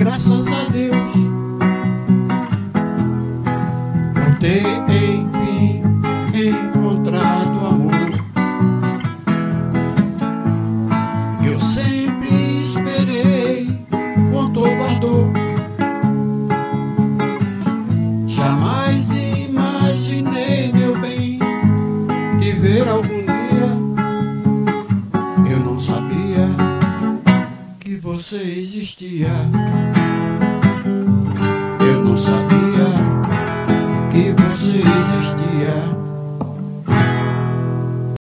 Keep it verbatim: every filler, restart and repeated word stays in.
graças a Deus por ter enfim encontrado amor. Eu sempre esperei com toda a dor, jamais imaginei, meu bem, que ver algum dia eu não sabia que você existia.